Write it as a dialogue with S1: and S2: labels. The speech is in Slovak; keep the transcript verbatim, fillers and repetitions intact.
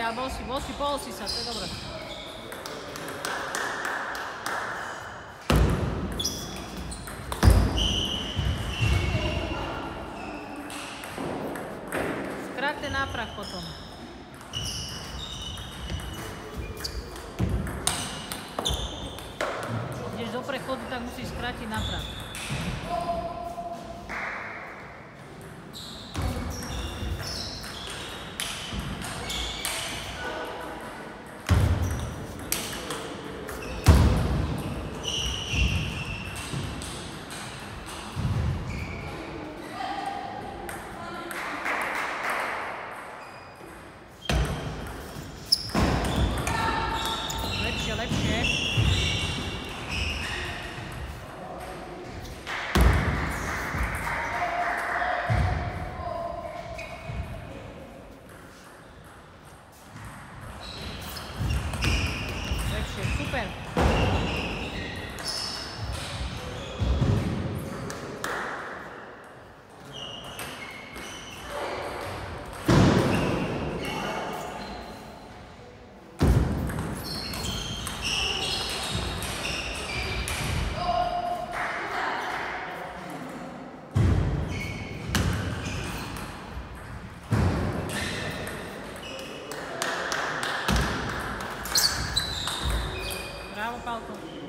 S1: ale bol si, bol si, pohol si sa, to je dobré. Skráťte náprah potom. Ideš do prechodu, tak musíš skrátiť náprah. Lepšie, lepšie. Lepšie, super. Bravo, Pálko.